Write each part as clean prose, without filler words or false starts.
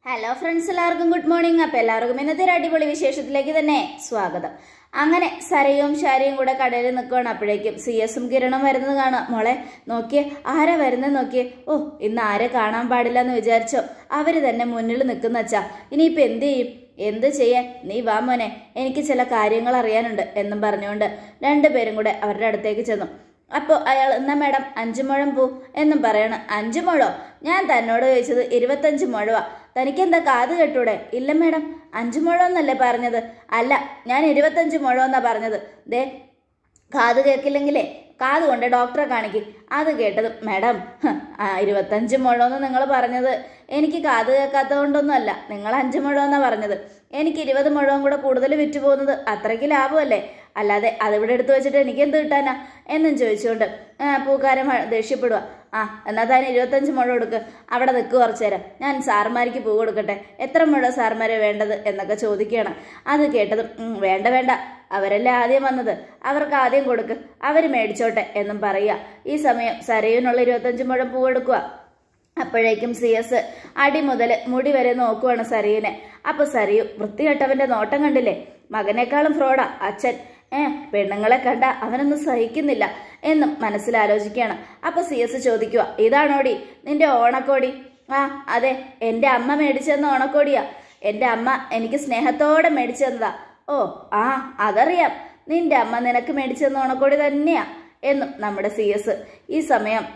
Hello friends, എല്ലാവർക്കും good morning. അപ്പോൾ എല്ലാവർക്കും ഇന്നത്തെ ഒരു അടിപൊളി വിശേഷത്തിലേക്ക് തന്നെ സ്വാഗതം. അങ്ങനെ സരയും ഷാരിയും കൂടെ കടയിൽ നിൽക്കുകയാണ്. അപ്പോഴേക്കും CS-ഉം കിരണും വരുന്നത് കാണാം. മോളെ നോക്കിയേ, ആരാ വരുന്നത് നോക്കിയേ. ഓ, ഇന്ന് ആരെ കാണാൻ പാടില്ല എന്ന് വിചാരിച്ചോ? അവര് തന്നെ മുന്നിൽ നിൽക്കുന്ന അച്ഛാ. ഇനിയിപ്പോൾ എന്ത് ചെയ്യും? എന്ത് ചെയ്യാൻ? നീ വാ മോനെ, എനിക്ക് ചില കാര്യങ്ങൾ അറിയാനുണ്ട് എന്നും പറഞ്ഞുകൊണ്ട് രണ്ടുപേരും കൂടെ അവരുടെ അടുത്തേക്ക് ചെന്നു. അപ്പോൾ അയാൾ, എന്നാ മാഡം 5 മുഴം പൂ എന്നും പറയണം. 5 മുഴോ? ഞാൻ തന്നോട് ചോദിച്ചത് 25 മുഴവാ. തനിക്കെന്താ കാത് കെട്ടൂടെ? ഇല്ല മാഡം, 5 മുഴം എന്നല്ലേ പറഞ്ഞത്? അല്ല, ഞാൻ 25 മുഴം എന്നാ പറഞ്ഞത്. ദേ, കാത് കേൾക്കില്ലെങ്കിലേ കാത് കൊണ്ട് ഡോക്ടറെ കാണിക്കും. അത് കേട്ടതും മാഡം, 25 മുഴമെന്ന് നിങ്ങൾ പറഞ്ഞത് എനിക്ക് കാത് കേൾക്കാത്തത് കൊണ്ടൊന്നും അല്ല. നിങ്ങൾ 5 മുഴമെന്നാണ് പറഞ്ഞത്. എനിക്ക് 20 മുഴവും കൂടെ കൂടുതൽ വിറ്റ് പോകുന്നത് അത്രയ്ക്ക് ലാഭമല്ലേ? അല്ലാതെ അതിവിടെ എടുത്തു വെച്ചിട്ട് എനിക്ക് എന്ത് കിട്ടാനാ എന്നും ചോദിച്ചുകൊണ്ട് പൂക്കാരൻ ദേഷ്യപ്പെടുക. എന്നാൽ താൻ 25 മുഴം കൊടുക്ക്. അവിടെ നിൽക്കുക കുറച്ചു നേരം, ഞാൻ സാർമാർക്ക് പൂ കൊടുക്കട്ടെ. എത്ര മുഴ സാർമാരെ വേണ്ടത് എന്നൊക്കെ ചോദിക്കുകയാണ്. അത് കേട്ടതും വേണ്ട വേണ്ട, അവരല്ലേ ആദ്യം വന്നത്, അവർക്ക് ആദ്യം കൊടുക്ക്, അവർ മേടിച്ചോട്ടെ എന്നും പറയുക. ഈ സമയം സരയുനുള്ള 25 മുഴം പൂ എടുക്കുക. അപ്പോഴേക്കും CS അടി മുതൽ മുടി വരെ നോക്കുവാണ് സരയുനെ. അപ്പൊ സരയു വൃത്തികെട്ടവന്റെ നോട്ടം കണ്ടില്ലേ? മകനേക്കാളും ഫ്രോഡാ അച്ഛൻ. പെണ്ണുങ്ങളെ കണ്ട അവനൊന്നും സഹിക്കുന്നില്ല എന്നും മനസ്സിലാലോചിക്കുകയാണ്. അപ്പൊ CS ചോദിക്കുക, ഇതാണോടി നിന്റെ ഓണക്കോടി? അതെ, എൻ്റെ അമ്മ മേടിച്ചു തന്ന ഓണക്കോടിയാ. എൻ്റെ അമ്മ എനിക്ക് സ്നേഹത്തോടെ മേടിച്ചു തന്നതാ. ഓ അതറിയാം, നിന്റെ അമ്മ നിനക്ക് മേടിച്ചു തന്ന ഓണക്കോടി തന്നെയാ എന്നും നമ്മുടെ CS. ഈ സമയം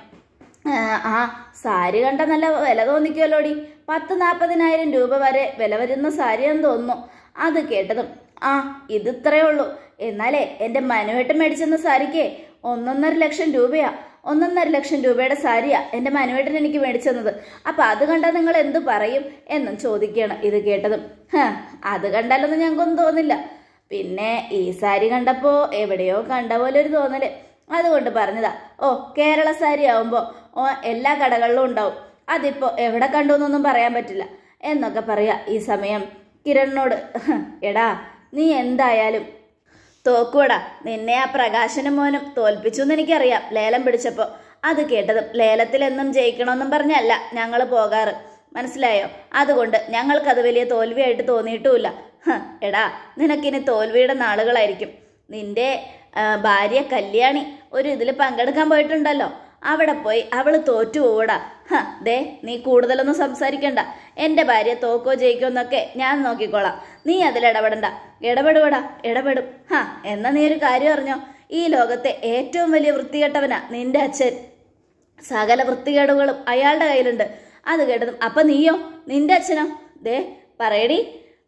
സാരി കണ്ട നല്ല വില തോന്നിക്കുമല്ലോടി. 10-40,000 രൂപ വരെ വില വരുന്ന സാരിയാന്ന് തോന്നുന്നു. അത് കേട്ടതും ഇത് ഇത്രയേ ഉള്ളൂ. എന്നാലേ എൻ്റെ മനുവേട്ടൻ മേടിച്ചെന്ന സാരിക്ക് 1.5 ലക്ഷം രൂപയാ. 1.5 ലക്ഷം രൂപയുടെ സാരിയാ എൻ്റെ മനുവേട്ടൻ എനിക്ക് മേടിച്ചെന്നത്. അപ്പൊ അത് കണ്ടാൽ നിങ്ങൾ എന്തു പറയും എന്നും ചോദിക്കുകയാണ്. ഇത് കേട്ടതും അത് കണ്ടാലൊന്നും ഞങ്ങൾക്കൊന്നും തോന്നില്ല. പിന്നെ ഈ സാരി കണ്ടപ്പോ എവിടെയോ കണ്ട പോലെ ഒരു തോന്നല്, അതുകൊണ്ട് പറഞ്ഞതാ. ഓ, കേരള സാരി ആവുമ്പോ എല്ലാ കടകളിലും ഉണ്ടാവും. അതിപ്പോ എവിടെ കണ്ടു എന്നൊന്നും പറയാൻ പറ്റില്ല എന്നൊക്കെ പറയാ. ഈ സമയം കിരണിനോട്, എടാ നീ എന്തായാലും തോക്കൂടാ. നിന്നെ ആ പ്രകാശനും മോനും തോൽപ്പിച്ചു എന്ന് എനിക്കറിയാം ലേലം പിടിച്ചപ്പോ. അത് കേട്ടതും ലേലത്തിലെന്നും ജയിക്കണമെന്നും പറഞ്ഞല്ല ഞങ്ങൾ പോകാറ്, മനസ്സിലായോ? അതുകൊണ്ട് ഞങ്ങൾക്കത് വലിയ തോൽവിയായിട്ട് തോന്നിയിട്ടുമില്ല. എടാ, നിനക്കിനി തോൽവിയുടെ നാളുകളായിരിക്കും. നിന്റെ ഭാര്യ കല്യാണി ഒരു ഇതിൽ പങ്കെടുക്കാൻ പോയിട്ടുണ്ടല്ലോ, അവിടെ പോയി അവള് തോറ്റു പോകൂടാ. ദേ, നീ കൂടുതലൊന്നും സംസാരിക്കണ്ട. എൻ്റെ ഭാര്യ തോക്കോ ജയിക്കോ എന്നൊക്കെ ഞാൻ നോക്കിക്കോളാം. നീ അതിലിടപെടണ്ട. ഇടപെടും. എന്നാ നീ ഒരു കാര്യം അറിഞ്ഞോ? ഈ ലോകത്തെ ഏറ്റവും വലിയ വൃത്തികെട്ടവനാ നിന്റെ അച്ഛൻ. സകല വൃത്തികേടുകളും അയാളുടെ കയ്യിലുണ്ട്. അത് കേട്ടതും അപ്പൊ നീയോ? നിന്റെ അച്ഛനോ? ദേ, പറയടി.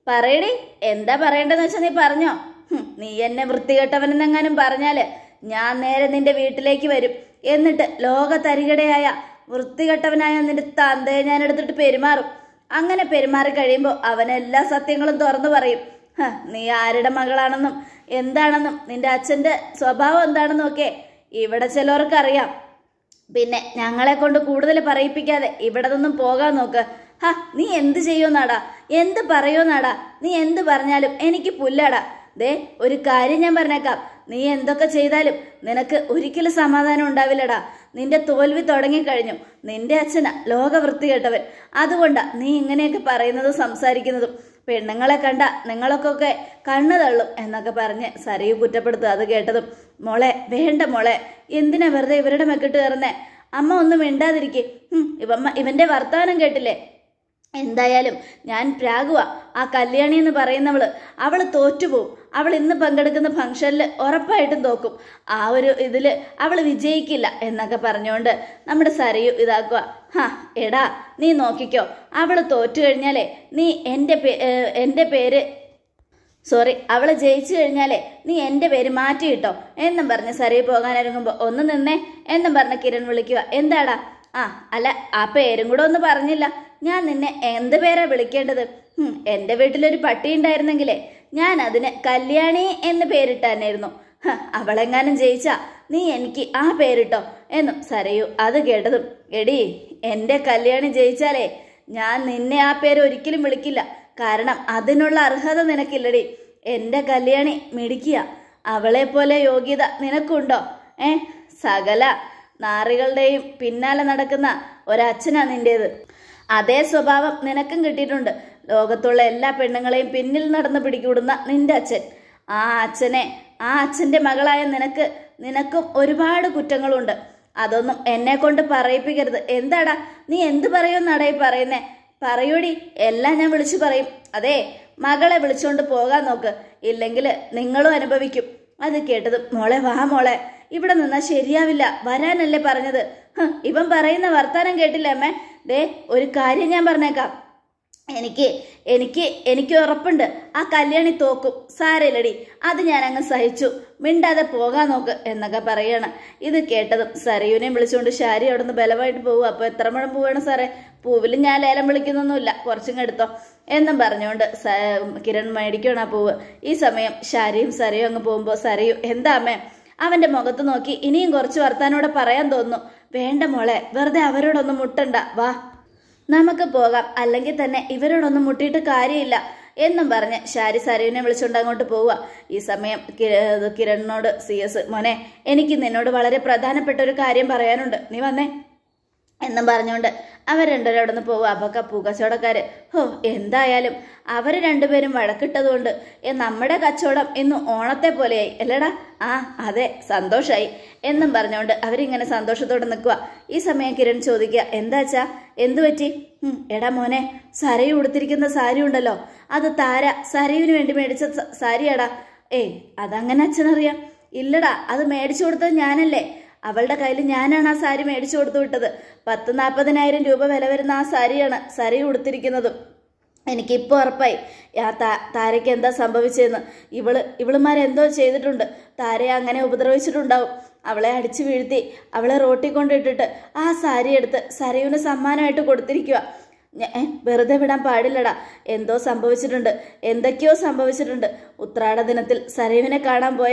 എന്താ പറയേണ്ടതെന്ന് വെച്ചാൽ നീ പറഞ്ഞോ. നീ എന്നെ വൃത്തികെട്ടവനെന്നെങ്ങാനും പറഞ്ഞാല് ഞാൻ നേരെ നിന്റെ വീട്ടിലേക്ക് വരും. എന്നിട്ട് ലോക തരികിടയായ വൃത്തികെട്ടവനായ നിന്റെ തന്തയെ ഞാൻ എടുത്തിട്ട് പെരുമാറും. അങ്ങനെ പെരുമാറി കഴിയുമ്പോൾ അവനെല്ലാ സത്യങ്ങളും തുറന്നു പറയും. നീ ആരുടെ മകളാണെന്നും എന്താണെന്നും നിന്റെ അച്ഛൻ്റെ സ്വഭാവം എന്താണെന്നും ഒക്കെ ഇവിടെ ചിലവർക്കറിയാം. പിന്നെ ഞങ്ങളെ കൊണ്ട് കൂടുതൽ പറയിപ്പിക്കാതെ ഇവിടെ നിന്നും പോകാൻ നോക്ക്. നീ എന്ത് ചെയ്യുമെന്നാടാ? എന്ത് പറയുമെന്നാടാ? നീ എന്ത് പറഞ്ഞാലും എനിക്ക് പുല്ലാടാ. ദേ, ഒരു കാര്യം ഞാൻ പറഞ്ഞേക്കാം, നീ എന്തൊക്കെ ചെയ്താലും നിനക്ക് ഒരിക്കലും സമാധാനം ഉണ്ടാവില്ലടാ. നിന്റെ തോൽവി തുടങ്ങിക്കഴിഞ്ഞു. നിന്റെ അച്ഛനാ ലോക വൃത്തികെട്ടവൻ. അതുകൊണ്ടാ നീ ഇങ്ങനെയൊക്കെ പറയുന്നതും സംസാരിക്കുന്നതും. പെണ്ണുങ്ങളെ കണ്ട നിങ്ങളൊക്കെ കണ്ണു തള്ളും എന്നൊക്കെ പറഞ്ഞ് സരയു കുറ്റപ്പെടുത്തുക. അത് കേട്ടതും, മോളെ വേണ്ട മോളെ, എന്തിനാ വെറുതെ ഇവരുടെ മെക്കിട്ട് കയറുന്നേ? അമ്മ ഒന്നും മിണ്ടാതിരിക്കേ. ഇവന്റെ വർത്തമാനം കേട്ടില്ലേ? എന്തായാലും ഞാൻ പ്രാഗുവാ. ആ കല്യാണി എന്ന് പറയുന്നവള്, അവള് തോറ്റുപോകും. അവൾ ഇന്ന് പങ്കെടുക്കുന്ന ഫംഗ്ഷനിൽ ഉറപ്പായിട്ടും തോക്കും. ആ ഒരു ഇതില് അവള് വിജയിക്കില്ല എന്നൊക്കെ പറഞ്ഞുകൊണ്ട് നമ്മുടെ സരയു ഇതാക്കുക. എടാ, നീ നോക്കിക്കോ, അവള് തോറ്റു കഴിഞ്ഞാലേ നീ എൻ്റെ പേര് അവള് ജയിച്ചു കഴിഞ്ഞാലേ നീ എൻ്റെ പേര് മാറ്റിയിട്ടോ എന്നും പറഞ്ഞ് സരയു പോകാനിറങ്ങുമ്പോ, ഒന്ന് നിന്നേ എന്നും പറഞ്ഞ് കിരൺ വിളിക്കുക. എന്താടാ? അല്ല, ആ പേരും കൂടെ ഒന്ന് പറഞ്ഞില്ല. ഞാൻ നിന്നെ എന്ത് പേരാ വിളിക്കേണ്ടത്? എൻ്റെ വീട്ടിലൊരു പട്ടി ഉണ്ടായിരുന്നെങ്കിലേ ഞാൻ അതിന് കല്യാണി എന്ന് പേരിട്ടാനായിരുന്നു. അവളെങ്ങാനും ജയിച്ചാ നീ എനിക്ക് ആ പേരിട്ടോ എന്നും സരയു. അത് കേട്ടതും, എടി, എൻ്റെ കല്യാണി ജയിച്ചാലേ ഞാൻ നിന്നെ ആ പേര് ഒരിക്കലും വിളിക്കില്ല. കാരണം അതിനുള്ള അർഹത നിനക്കില്ലടി. എൻ്റെ കല്യാണി മിടിക്കുക. അവളെ പോലെ യോഗ്യത നിനക്കുണ്ടോ? സകല നാറികളുടെയും പിന്നാലെ നടക്കുന്ന ഒരച്ഛനാ നിൻ്റേത്. അതേ സ്വഭാവം നിനക്കും കിട്ടിയിട്ടുണ്ട്. ലോകത്തുള്ള എല്ലാ പെണ്ണുങ്ങളെയും പിന്നിൽ നടന്ന് പിടികൂടുന്ന നിന്റെ അച്ഛൻ. ആ അച്ഛൻ്റെ മകളായ നിനക്കും ഒരുപാട് കുറ്റങ്ങളുണ്ട്. അതൊന്നും എന്നെ കൊണ്ട് പറയിപ്പിക്കരുത്. എന്താടാ നീ എന്ത് പറയുമെന്നാടാ ഈ പറയുന്നേ? പറയൂടി, എല്ലാം ഞാൻ വിളിച്ചു പറയും. അതെ, മകളെ വിളിച്ചുകൊണ്ട് പോകാൻ നോക്ക്, ഇല്ലെങ്കിൽ നിങ്ങളും അനുഭവിക്കും. അത് കേട്ടതും മോളെ വാ മോളെ, ഇവിടെ നിന്നാ ശരിയാവില്ല, വരാനല്ലേ പറഞ്ഞത്. ഇവൻ പറയുന്ന വർത്താനം കേട്ടില്ല അമ്മേ. ദേ ഒരു കാര്യം ഞാൻ പറഞ്ഞേക്കാം, എനിക്ക് ഉറപ്പുണ്ട് ആ കല്യാണി തോക്കും. സാരയില്ലടി, അത് ഞാൻ അങ്ങ് സഹിച്ചു, മിണ്ടാതെ പോകാൻ നോക്ക് എന്നൊക്കെ പറയാണ്. ഇത് കേട്ടതും സരയുനെയും വിളിച്ചുകൊണ്ട് ശാരി അവിടെ നിന്ന് ബലമായിട്ട് പോകും. അപ്പോൾ എത്ര മുഴം പോവാണ് സാറേ? പൂവിൽ ഞാൻ ലേലം വിളിക്കുന്നൊന്നുമില്ല, കുറച്ചും എടുത്തോ എന്നും പറഞ്ഞുകൊണ്ട് കിരൺ മേടിക്കണം ആ പൂവ്. ഈ സമയം ശാരിയും സരയും അങ്ങ് പോകുമ്പോൾ സരയു എന്താ അമ്മേ? അവന്റെ മുഖത്ത് നോക്കി ഇനിയും കുറച്ച് വർത്താനോടെ പറയാൻ തോന്നുന്നു. വേണ്ട മോളെ, വെറുതെ അവരോടൊന്നും മുട്ടണ്ട, വാ നമുക്ക് പോകാം, അല്ലെങ്കിൽ തന്നെ ഇവരോടൊന്നും മുട്ടിയിട്ട് കാര്യമില്ല എന്നും പറഞ്ഞ് ശാരി സരയുവിനെ വിളിച്ചുകൊണ്ട് അങ്ങോട്ട് പോവുക. ഈ സമയം കിരണിനോട് CS, മോനെ എനിക്ക് നിന്നോട് വളരെ പ്രധാനപ്പെട്ട ഒരു കാര്യം പറയാനുണ്ട്, നീ വന്നേ എന്നും പറഞ്ഞുകൊണ്ട് അവർ രണ്ടുപേരും അവിടെ നിന്ന് പോവുക. അപ്പോൾ പൂക്കച്ചവടക്കാര് എന്തായാലും അവർ രണ്ടുപേരും വഴക്കിട്ടതുകൊണ്ട് നമ്മുടെ കച്ചവടം ഇന്ന് ഓണത്തെ പോലെയായി അല്ലേടാ? ആ അതെ, സന്തോഷമായി എന്നും പറഞ്ഞുകൊണ്ട് അവരിങ്ങനെ സന്തോഷത്തോടെ നിൽക്കുക. ഈ സമയം കിരൺ ചോദിക്കുക, എന്താച്ചാ എന്തു പറ്റി? എടാ മോനെ, സരയു ഉടുത്തിരിക്കുന്ന സാരി ഉണ്ടല്ലോ, അത് താര സരയുവിന് വേണ്ടി മേടിച്ച സാരിയാടാ. അതങ്ങനെ അച്ഛനറിയാം? ഇല്ലടാ, അത് മേടിച്ചു കൊടുത്തത് ഞാനല്ലേ. അവളുടെ കയ്യിൽ ഞാനാണ് ആ സാരി മേടിച്ചു കൊടുത്തു വിട്ടത്. 10,40,000 രൂപ വില വരുന്ന ആ സാരിയാണ് സരയു ഉടുത്തിരിക്കുന്നതും. എനിക്കിപ്പോൾ ഉറപ്പായി താരയ്ക്ക് എന്താ സംഭവിച്ചതെന്ന്. ഇവളുമാരെന്തോ ചെയ്തിട്ടുണ്ട്. താരയെ അങ്ങനെ ഉപദ്രവിച്ചിട്ടുണ്ടാവും. അവളെ അടിച്ചു വീഴ്ത്തി അവളെ റോട്ടിൽ കൊണ്ടിട്ടിട്ട് ആ സാരി എടുത്ത് സരയുവിന് സമ്മാനമായിട്ട് കൊടുത്തിരിക്കുക. വെറുതെ വിടാൻ പാടില്ലടാ. എന്തോ സംഭവിച്ചിട്ടുണ്ട്, എന്തൊക്കെയോ സംഭവിച്ചിട്ടുണ്ട്. ഉത്രാട ദിനത്തിൽ സരയുവിനെ കാണാൻ പോയ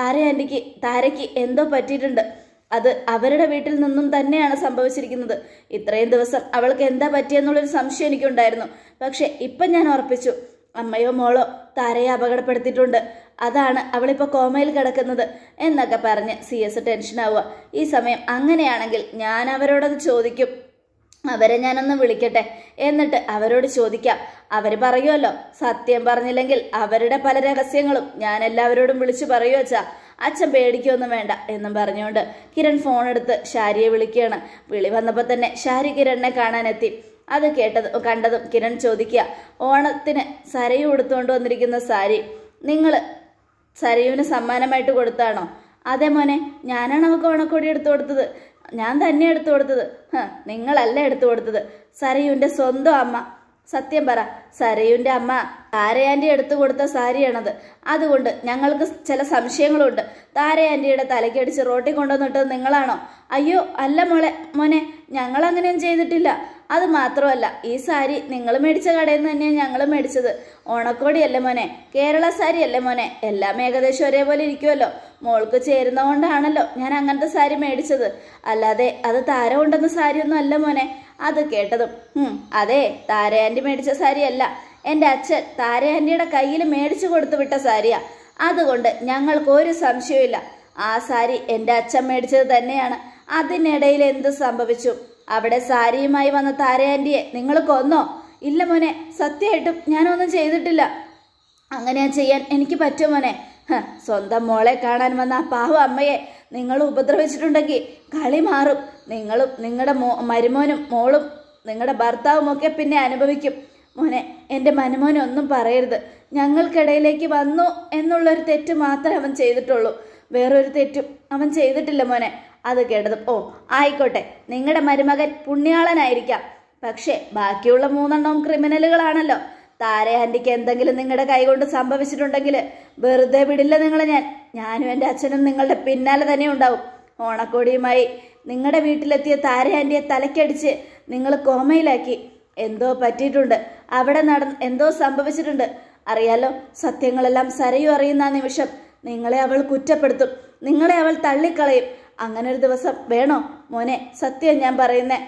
താരയ്ക്ക് എന്തോ പറ്റിയിട്ടുണ്ട്. അത് അവരുടെ വീട്ടിൽ നിന്നും തന്നെയാണ് സംഭവിച്ചിരിക്കുന്നത്. ഇത്രയും ദിവസം അവൾക്ക് എന്താ പറ്റിയെന്നുള്ളൊരു സംശയം എനിക്കുണ്ടായിരുന്നു. പക്ഷെ ഇപ്പം ഞാൻ ഉറപ്പിച്ചു, അമ്മയോ മോളോ താരയെ അപകടപ്പെടുത്തിയിട്ടുണ്ട്. അതാണ് അവളിപ്പോൾ കോമയിൽ കിടക്കുന്നത് എന്നൊക്കെ പറഞ്ഞ് CS ടെൻഷനാവുക. ഈ സമയം അങ്ങനെയാണെങ്കിൽ ഞാൻ അവരോടത് ചോദിക്കും, അവരെ ഞാനൊന്ന് വിളിക്കട്ടെ, എന്നിട്ട് അവരോട് ചോദിക്കാം. അവർ പറയുമല്ലോ, സത്യം പറഞ്ഞില്ലെങ്കിൽ അവരുടെ പല രഹസ്യങ്ങളും ഞാൻ എല്ലാവരോടും വിളിച്ചു പറയുമോ അച്ഛാ, അച്ഛൻ പേടിക്കൊന്നും വേണ്ട എന്നും പറഞ്ഞുകൊണ്ട് കിരൺ ഫോൺ എടുത്ത് ശാരിയെ വിളിക്കുകയാണ്. വിളി വന്നപ്പോൾ തന്നെ ശാരി കിരണിനെ കാണാനെത്തി. അത് കണ്ടതും കിരൺ ചോദിക്കുക, ഓണത്തിന് സരയു ഉടുത്തുകൊണ്ട് വന്നിരിക്കുന്ന സാരി നിങ്ങൾ സരയുവിന് സമ്മാനമായിട്ട് കൊടുത്താണോ? അതെ മോനെ, ഞാനാണ് അവൾക്ക് ഓണക്കോടി എടുത്തു കൊടുത്തത്. ഞാൻ തന്നെ എടുത്തു കൊടുത്തത്. നിങ്ങളല്ല എടുത്തു കൊടുത്തത്, സരയുവിൻ്റെ സ്വന്തം അമ്മ. സത്യം പറ, സരയുവിൻ്റെ അമ്മ താരയാൻറ്റി എടുത്തു കൊടുത്ത സാരിയാണത്. അതുകൊണ്ട് ഞങ്ങൾക്ക് ചില സംശയങ്ങളുണ്ട്. താരയാൻറ്റിയുടെ തലക്കടിച്ച് റോട്ടിൽ കൊണ്ടുവന്നിട്ടത് നിങ്ങളാണോ? അയ്യോ അല്ല മോനെ, ഞങ്ങളങ്ങനെയൊന്നും ചെയ്തിട്ടില്ല. അത് മാത്രമല്ല, ഈ സാരി നിങ്ങൾ മേടിച്ച കടയിൽ നിന്ന് തന്നെയാണ് ഞങ്ങൾ മേടിച്ചത്. ഓണക്കോടിയല്ലേ മോനെ, കേരള സാരി അല്ലേ മോനെ, എല്ലാം ഏകദേശം ഒരേപോലെ ഇരിക്കുമല്ലോ. മോൾക്ക് ചേരുന്ന കൊണ്ടാണല്ലോ ഞാൻ അങ്ങനത്തെ സാരി മേടിച്ചത്, അല്ലാതെ അത് താര കൊണ്ടുവന്ന സാരിയൊന്നും അല്ല മോനെ. അത് കേട്ടതും അതെ, താരയാൻറ്റി മേടിച്ച സാരിയല്ല, എൻ്റെ അച്ഛൻ താരയാൻറ്റിയുടെ കയ്യിൽ മേടിച്ചു കൊടുത്തു വിട്ട സാരിയാ. അതുകൊണ്ട് ഞങ്ങൾക്ക് ഒരു സംശയമില്ല, ആ സാരി എൻ്റെ അച്ഛൻ മേടിച്ചത് തന്നെയാണ്. അതിനിടയിൽ എന്ത് സംഭവിച്ചു? അവിടെ സാരിയുമായി വന്ന താരയാൻറ്റിയെ നിങ്ങൾ കൊന്നോ? ഇല്ല മോനെ, സത്യമായിട്ടും ഞാനൊന്നും ചെയ്തിട്ടില്ല. അങ്ങനെ ചെയ്യാൻ എനിക്ക് പറ്റുമോ മോനെ? സ്വന്തം മോളെ കാണാൻ വന്ന ആ പാവ അമ്മയെ നിങ്ങൾ ഉപദ്രവിച്ചിട്ടുണ്ടെങ്കിൽ കളി മാറും. നിങ്ങളും നിങ്ങളുടെ മരുമോനും മോളും നിങ്ങളുടെ ഭർത്താവും ഒക്കെ പിന്നെ അനുഭവിക്കും. മോനെ, എൻ്റെ മനുമോനെ ഒന്നും പറയരുത്. ഞങ്ങൾക്കിടയിലേക്ക് വന്നു എന്നുള്ളൊരു തെറ്റ് മാത്രമേ അവൻ ചെയ്തിട്ടുള്ളൂ, വേറൊരു തെറ്റും അവൻ ചെയ്തിട്ടില്ല മോനെ. അത് കേട്ടതും ആയിക്കോട്ടെ, നിങ്ങളുടെ മരുമകൻ പുണ്യാളനായിരിക്കാം, പക്ഷേ ബാക്കിയുള്ള 3 ക്രിമിനലുകളാണല്ലോ. താരയാൻറ്റിക്ക് എന്തെങ്കിലും നിങ്ങളുടെ കൈകൊണ്ട് സംഭവിച്ചിട്ടുണ്ടെങ്കിൽ വെറുതെ വിടില്ല നിങ്ങളെ. ഞാനും എൻ്റെ അച്ഛനും നിങ്ങളുടെ പിന്നാലെ തന്നെ ഉണ്ടാവും. ഓണക്കോടിയുമായി നിങ്ങളുടെ വീട്ടിലെത്തിയ താരയാൻറ്റിയെ തലക്കടിച്ച് നിങ്ങൾ കോമയിലാക്കി. എന്തോ പറ്റിയിട്ടുണ്ട്, അവിടെ എന്തോ സംഭവിച്ചിട്ടുണ്ട്. അറിയാലോ, സത്യങ്ങളെല്ലാം സരയു അറിയുന്ന ആ നിമിഷം നിങ്ങളെ അവൾ കുറ്റപ്പെടുത്തും, നിങ്ങളെ അവൾ തള്ളിക്കളയും. അങ്ങനൊരു ദിവസം വേണോ മോനെ? സത്യം ഞാൻ പറയുന്നേ,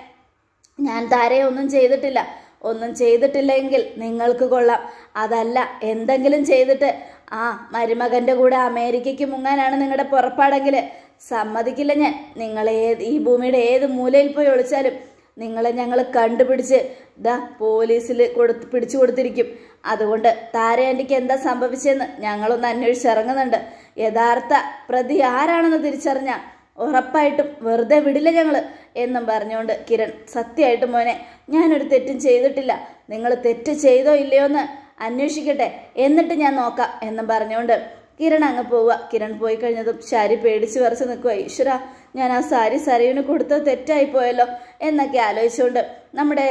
ഞാൻ താരയെ ഒന്നും ചെയ്തിട്ടില്ല. ഒന്നും ചെയ്തിട്ടില്ലെങ്കിൽ നിങ്ങൾക്ക് കൊള്ളാം. അതല്ല, എന്തെങ്കിലും ചെയ്തിട്ട് ആ മരുമകൻ്റെ കൂടെ അമേരിക്കയ്ക്ക് മുങ്ങാനാണ് നിങ്ങളുടെ പുറപ്പാടെങ്കിൽ സമ്മതിക്കില്ല ഞാൻ. നിങ്ങളെ ഈ ഭൂമിയുടെ ഏത് മൂലയിൽ പോയി ഒളിച്ചാലും നിങ്ങളെ ഞങ്ങൾ കണ്ടുപിടിച്ച് ദാ പോലീസിൽ പിടിച്ചു കൊടുത്തിരിക്കും. അതുകൊണ്ട് താരയാൻറ്റിക്ക് എന്താ സംഭവിച്ചെന്ന് ഞങ്ങളൊന്ന് അന്വേഷിച്ചിറങ്ങുന്നുണ്ട്. യഥാർത്ഥ പ്രതി ആരാണെന്ന് തിരിച്ചറിഞ്ഞ ഉറപ്പായിട്ടും വെറുതെ വിടില്ല ഞങ്ങള് എന്നും പറഞ്ഞുകൊണ്ട് കിരൺ, സത്യമായിട്ടും മോനെ ഞാനൊരു തെറ്റും ചെയ്തിട്ടില്ല, നിങ്ങൾ തെറ്റ് ചെയ്തോ ഇല്ലയോ എന്ന് അന്വേഷിക്കട്ടെ, എന്നിട്ട് ഞാൻ നോക്കാം എന്നും പറഞ്ഞുകൊണ്ട് കിരൺ അങ്ങ് പോവുക. കിരൺ പോയി കഴിഞ്ഞതും ശാരി പേടിച്ച് വരച്ച് നിൽക്കുക. ഈശ്വര, ഞാൻ ആ സാരി സരയുവിന് കൊടുത്തത് തെറ്റായിപ്പോയല്ലോ എന്നൊക്കെ ആലോചിച്ചുകൊണ്ട് നമ്മുടെ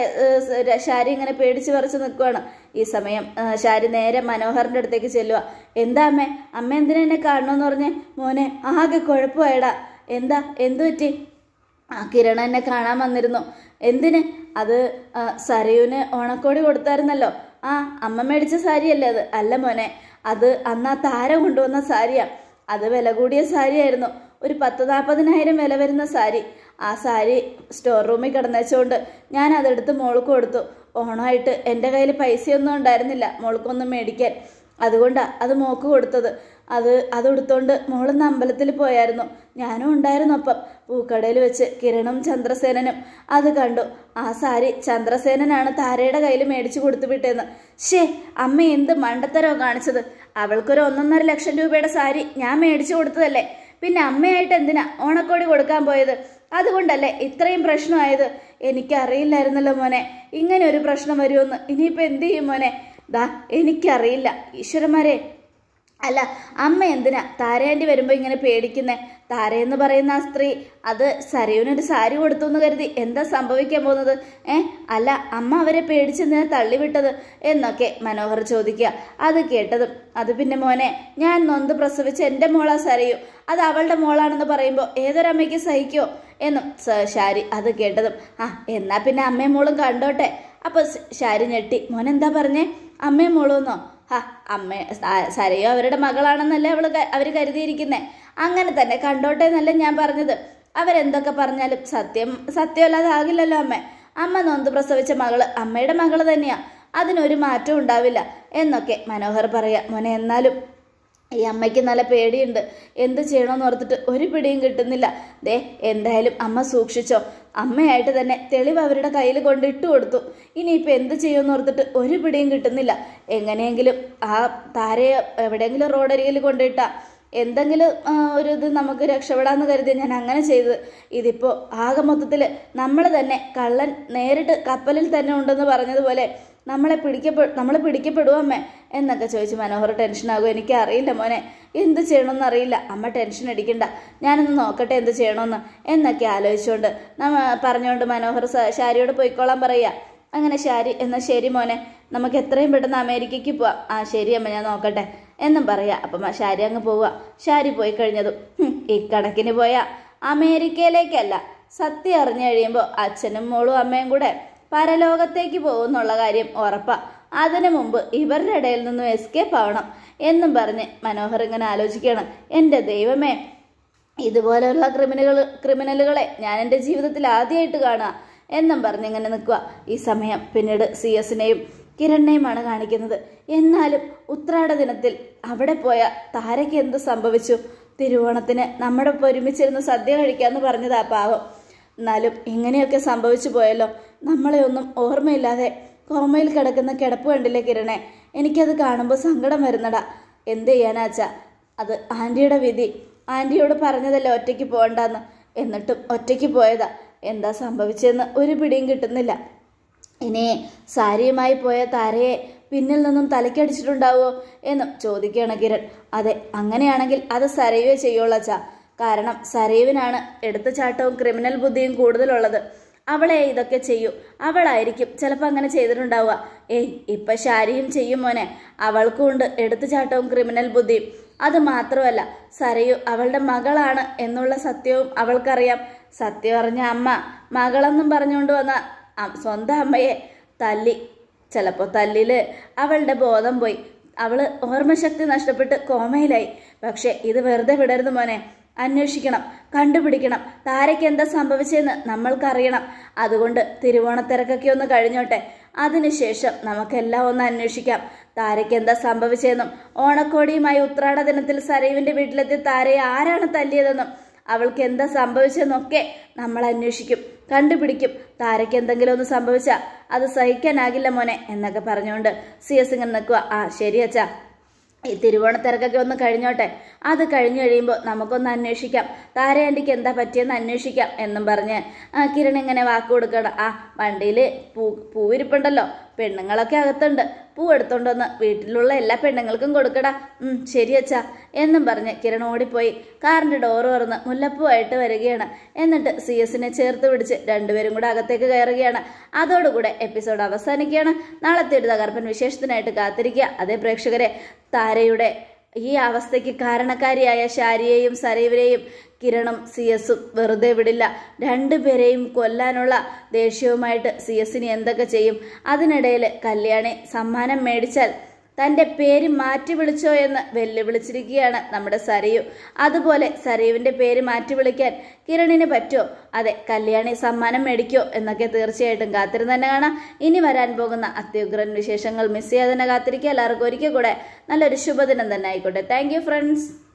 ശാരി ഇങ്ങനെ പേടിച്ച് വരച്ച് നിൽക്കുകയാണ്. ഈ സമയം ശാരി നേരെ മനോഹറിൻ്റെ അടുത്തേക്ക് ചെല്ലുക. എന്താ അമ്മ എന്തിനാ എന്നെ കാണണമെന്ന് പറഞ്ഞേ? മോനെ ആകെ കുഴപ്പമായടാ. എന്താ, എന്തു പറ്റി? ആ കിരൺ എന്നെ കാണാൻ വന്നിരുന്നു. എന്തിന്? അത് സരയുവിന് ഓണക്കോടി കൊടുത്തായിരുന്നല്ലോ. ആ അമ്മ മേടിച്ച സാരിയല്ലേ അത്? അല്ല മോനെ, അത് അന്ന് ആ താര കൊണ്ടുവന്ന സാരിയാ. അത് വില കൂടിയ സാരിയായിരുന്നു. ഒരു 10-40,000 വില വരുന്ന സാരി. ആ സാരി സ്റ്റോർ റൂമിൽ കിടന്നുവെച്ചുകൊണ്ട് ഞാൻ അതെടുത്ത് മോൾക്ക് കൊടുത്തു. ഓണമായിട്ട് എൻ്റെ കയ്യിൽ പൈസയൊന്നും ഉണ്ടായിരുന്നില്ല മോൾക്കൊന്നും മേടിക്കാൻ. അതുകൊണ്ടാണ് അത് മോൾക്ക് കൊടുത്തത്. അതെടുത്തോണ്ട് മോളിന്ന് അമ്പലത്തിൽ പോയായിരുന്നു. ഞാനും ഉണ്ടായിരുന്നു. അപ്പം പൂക്കടയിൽ വെച്ച് കിരണും ചന്ദ്രസേനനും അത് കണ്ടു. ആ സാരി ചന്ദ്രസേനനാണ് താരയുടെ കയ്യിൽ മേടിച്ചു കൊടുത്തു വിട്ടേന്ന്. അമ്മ എന്ത് മണ്ടത്തരോ കാണിച്ചത്? അവൾക്കൊരു 1.5 ലക്ഷം രൂപയുടെ സാരി ഞാൻ മേടിച്ചു കൊടുത്തതല്ലേ. പിന്നെ അമ്മയായിട്ട് എന്തിനാ ഓണക്കോടി കൊടുക്കാൻ പോയത്? അതുകൊണ്ടല്ലേ ഇത്രയും പ്രശ്നമായത്? എനിക്കറിയില്ലായിരുന്നല്ലോ മോനെ ഇങ്ങനെ ഒരു പ്രശ്നം വരുമെന്ന്. ഇനിയിപ്പോൾ എന്ത് ചെയ്യും മോനെ? എനിക്കറിയില്ല ഈശ്വരന്മാരെ. അല്ല, അമ്മ എന്തിനാ താരേൻ്റെ വരുമ്പോൾ ഇങ്ങനെ പേടിക്കുന്നേ? താരയെന്ന് പറയുന്ന ആ സ്ത്രീ അത് സരയുവിനൊരു സാരി കൊടുത്തു എന്ന് കരുതി എന്താ സംഭവിക്കാൻ പോകുന്നത്? അല്ല, അമ്മ അവരെ പേടിച്ചെന്തിനാ തള്ളിവിട്ടത് എന്നൊക്കെ മനോഹർ ചോദിക്കുക. അത് കേട്ടതും, അത് പിന്നെ മോനെ, ഞാൻ നൊന്ത് പ്രസവിച്ച എൻ്റെ മോളാ സരയു, അത് അവളുടെ മോളാണെന്ന് പറയുമ്പോൾ ഏതൊരമ്മയ്ക്ക് സഹിക്കോ എന്നും ശാരി അത് കേട്ടതും, എന്നാ പിന്നെ അമ്മയും മോളും കണ്ടോട്ടെ. അപ്പോൾ ശാരി ഞെട്ടി. മോനെന്താ പറഞ്ഞേ? അമ്മയും മോളൂന്നോ? അമ്മ സരയോ അവരുടെ മകളാണെന്നല്ലേ അവർ കരുതിയിരിക്കുന്നേ. അങ്ങനെ തന്നെ കണ്ടോട്ടെ എന്നല്ലേ ഞാൻ പറഞ്ഞത്. അവരെന്തൊക്കെ പറഞ്ഞാലും സത്യമല്ലാതെ ആകില്ലല്ലോ അമ്മ നൊന്ത് പ്രസവിച്ച മകള് അമ്മയുടെ മകള് തന്നെയാ. അതിനൊരു മാറ്റവും ഉണ്ടാവില്ല എന്നൊക്കെ മനോഹർ പറയാ. മോനെ, എന്നാലും ഈ അമ്മയ്ക്ക് നല്ല പേടിയുണ്ട്. എന്ത് ചെയ്യണമെന്ന് ഓർത്തിട്ട് ഒരു പിടിയും കിട്ടുന്നില്ല. എന്തായാലും അമ്മ സൂക്ഷിച്ചോ. അമ്മയായിട്ട് തന്നെ തെളിവ് അവരുടെ കയ്യിൽ കൊണ്ട് ഇട്ട് കൊടുത്തു. ഇനിയിപ്പോൾ എന്ത് ചെയ്യുമെന്ന് ഓർത്തിട്ട് ഒരു പിടിയും കിട്ടുന്നില്ല. എങ്ങനെയെങ്കിലും ആ താരയെ എവിടെയെങ്കിലും റോഡരികിൽ കൊണ്ടിട്ടാ എന്തെങ്കിലും ഒരു ഇത് നമുക്ക് രക്ഷപ്പെടാമെന്ന് കരുതി ഞാൻ അങ്ങനെ ചെയ്തത്. ഇതിപ്പോൾ ആകെ മൊത്തത്തിൽ നമ്മൾ തന്നെ കള്ളൻ നേരിട്ട് കപ്പലിൽ തന്നെ ഉണ്ടെന്ന് പറഞ്ഞതുപോലെ നമ്മൾ പിടിക്കപ്പെടുവോ അമ്മ എന്നൊക്കെ ചോദിച്ച് മനോഹർ ടെൻഷനാകും. എനിക്കറിയില്ല മോനെ, എന്ത് ചെയ്യണമെന്ന് അറിയില്ല. അമ്മ ടെൻഷൻ അടിക്കണ്ട, ഞാനൊന്ന് നോക്കട്ടെ എന്ത് ചെയ്യണമെന്ന് എന്നൊക്കെ ആലോചിച്ചുകൊണ്ട് പറഞ്ഞുകൊണ്ട് മനോഹർ ശാരിയോട് പോയിക്കോളാൻ പറയുക. അങ്ങനെ ശാരി, എന്നാൽ ശരി മോനെ, നമുക്ക് എത്രയും പെട്ടെന്ന് അമേരിക്കയ്ക്ക് പോവാം. ശരി അമ്മ, ഞാൻ നോക്കട്ടെ എന്നും പറയാ. അപ്പം ശാരി അങ്ങ് പോവുക. ശാരി പോയി കഴിഞ്ഞതും, ഇക്കണക്കിന് പോയാൽ അമേരിക്കയിലേക്കല്ല, സത്യം അറിഞ്ഞു കഴിയുമ്പോൾ അച്ഛനും മോളും അമ്മയും കൂടെ പരലോകത്തേക്ക് പോകുന്നുള്ള കാര്യം ഉറപ്പാ. അതിനു മുമ്പ് ഇവരുടെ ഇടയിൽ നിന്നും എസ്കേപ്പ് ആവണം എന്നും പറഞ്ഞ് മനോഹർ ഇങ്ങനെ ആലോചിക്കണം. എൻ്റെ ദൈവമേ, ഇതുപോലെയുള്ള ക്രിമിനലുകളെ ഞാൻ എൻ്റെ ജീവിതത്തിൽ ആദ്യമായിട്ട് കാണുക എന്നും പറഞ്ഞിങ്ങനെ നിൽക്കുക. ഈ സമയം പിന്നീട് CS-നെയും കിരണിനെയുമാണ് കാണിക്കുന്നത്. എന്നാലും ഉത്രാട ദിനത്തിൽ അവിടെ പോയ താരയ്ക്ക് എന്ത് സംഭവിച്ചു? തിരുവോണത്തിന് നമ്മുടെ ഒപ്പം ഒരുമിച്ചിരുന്ന് സദ്യ കഴിക്കാമെന്ന് പറഞ്ഞതാ പാവം. എന്നാലും ഇങ്ങനെയൊക്കെ സംഭവിച്ചു പോയല്ലോ. നമ്മളെ ഒന്നും ഓർമ്മയില്ലാതെ കോമയിൽ കിടക്കുന്ന കിടപ്പ് കണ്ടില്ലേ കിരണേ? എനിക്കത് കാണുമ്പോൾ സങ്കടം വരുന്നടാ. എന്ത് ചെയ്യാനാച്ചാ, അത് ആൻറ്റിയുടെ വിധി. ആൻറ്റിയോട് പറഞ്ഞതല്ലേ ഒറ്റയ്ക്ക് പോകണ്ടെന്ന്, എന്നിട്ടും ഒറ്റയ്ക്ക് പോയതാ. എന്താ സംഭവിച്ചതെന്ന് ഒരു പിടിയും കിട്ടുന്നില്ല. ഇനി സാരിയുമായി പോയ താരയെ പിന്നിൽ നിന്നും തലക്കടിച്ചിട്ടുണ്ടാവുമോ എന്നും ചോദിക്കുകയാണ് കിരൺ. അതെ, അങ്ങനെയാണെങ്കിൽ അത് സരയുവേ ചെയ്യുള്ളച്ചാ. കാരണം സരയുവിനാണ് എടുത്തുചാട്ടവും ക്രിമിനൽ ബുദ്ധിയും കൂടുതലുള്ളത്. അവളെ ഇതൊക്കെ ചെയ്യൂ. അവളായിരിക്കും ചിലപ്പോൾ അങ്ങനെ ചെയ്തിട്ടുണ്ടാവുക. ഇപ്പം ശാരിയും ചെയ്യും മോനെ. അവൾക്കും ഉണ്ട് എടുത്തുചാട്ടവും ക്രിമിനൽ ബുദ്ധിയും. അത് മാത്രമല്ല, സരയു അവളുടെ മകളാണ് എന്നുള്ള സത്യവും അവൾക്കറിയാം. സത്യം അറിഞ്ഞ അമ്മ മകളെന്നും പറഞ്ഞുകൊണ്ട് വന്ന സ്വന്തം അമ്മയെ തല്ലി. ചിലപ്പോൾ തല്ലിൽ അവളുടെ ബോധം പോയി, അവൾ ഓർമ്മശക്തി നഷ്ടപ്പെട്ട് കോമയിലായി. പക്ഷെ ഇത് വെറുതെ വിടരുത് മോനെ. അന്വേഷിക്കണം, കണ്ടുപിടിക്കണം. താരയ്ക്ക് എന്താ സംഭവിച്ചതെന്ന് നമ്മൾക്കറിയണം. അതുകൊണ്ട് തിരുവോണത്തിരക്കൊക്കെ ഒന്ന് കഴിഞ്ഞോട്ടെ. അതിനുശേഷം നമുക്കെല്ലാം ഒന്ന് അന്വേഷിക്കാം. താരയ്ക്ക് എന്താ സംഭവിച്ചതെന്നും ഓണക്കോടിയുമായി ഉത്രാട ദിനത്തിൽ സരയുവിൻ്റെ വീട്ടിലെത്തി താരയെ ആരാണ് തല്ലിയതെന്നും അവൾക്ക് എന്താ സംഭവിച്ചെന്നൊക്കെ നമ്മൾ അന്വേഷിക്കും, കണ്ടുപിടിക്കും. താരയ്ക്ക് എന്തെങ്കിലും ഒന്ന് സംഭവിച്ചാൽ അത് സഹിക്കാനാകില്ല മോനെ എന്നൊക്കെ പറഞ്ഞുകൊണ്ട് CS ഇങ്ങനെ നിൽക്കുക. ആ ശരി അച്ഛാ, ഈ തിരുവോണത്തിരക്കൊക്കെ ഒന്ന് കഴിഞ്ഞോട്ടെ, അത് കഴിഞ്ഞു കഴിയുമ്പോൾ നമുക്കൊന്ന് അന്വേഷിക്കാം, താരയാൻറ്റിക്ക് എന്താ പറ്റിയെന്ന് അന്വേഷിക്കാം എന്നും പറഞ്ഞ് കിരൺ ഇങ്ങനെ വാക്ക് കൊടുക്കണം. ആ വണ്ടിയിൽ പൂവിരിപ്പുണ്ടല്ലോ, പെണ്ണുങ്ങളൊക്കെ അകത്തുണ്ട്, പൂ എടുത്തോണ്ടൊന്ന് വീട്ടിലുള്ള എല്ലാ പെണ്ണുങ്ങൾക്കും കൊടുക്കടാ. ശരി അച്ഛാ എന്നും പറഞ്ഞ് കിരൺ ഓടിപ്പോയി കാറിൻ്റെ ഡോറ് തുറന്ന് മുല്ലപ്പൂവായിട്ട് വരികയാണ്. എന്നിട്ട് CS ചേർത്ത് പിടിച്ച് രണ്ടുപേരും കൂടെ അകത്തേക്ക് കയറുകയാണ്. അതോടുകൂടെ എപ്പിസോഡ് അവസാനിക്കുകയാണ്. നാളത്തെ ഒരു തകർപ്പൻ വിശേഷത്തിനായിട്ട് കാത്തിരിക്കുക. അതേ പ്രേക്ഷകരെ, താരയുടെ ഈ അവസ്ഥയ്ക്ക് കാരണക്കാരിയായ ശാരിയെയും സരയുവിനെയും കിരണും CS വെറുതെ വിടില്ല. രണ്ടുപേരെയും കൊല്ലാനുള്ള ദേഷ്യവുമായിട്ട് CS എന്തൊക്കെ ചെയ്യും? അതിനിടയിൽ കല്യാണി സമ്മാനം മേടിച്ചാൽ തൻ്റെ പേര് മാറ്റി വിളിച്ചോ എന്ന് വെല്ലുവിളിച്ചിരിക്കുകയാണ് നമ്മുടെ സരയു. അതുപോലെ സരയുവിൻ്റെ പേര് മാറ്റി വിളിക്കാൻ കിരണിന് പറ്റുമോ? അതെ, കല്യാണി സമ്മാനം മേടിക്കോ എന്നൊക്കെ തീർച്ചയായിട്ടും കാത്തിരുന്ന് തന്നെ കാണാം. ഇനി വരാൻ പോകുന്ന അത്യുഗ്രൻ വിശേഷങ്ങൾ മിസ് ചെയ്യാതെ തന്നെ കാത്തിരിക്കുക. എല്ലാവർക്കും ഒരിക്കൽ കൂടെ നല്ലൊരു ശുഭദിനം തന്നെ ആയിക്കോട്ടെ. Thank you friends.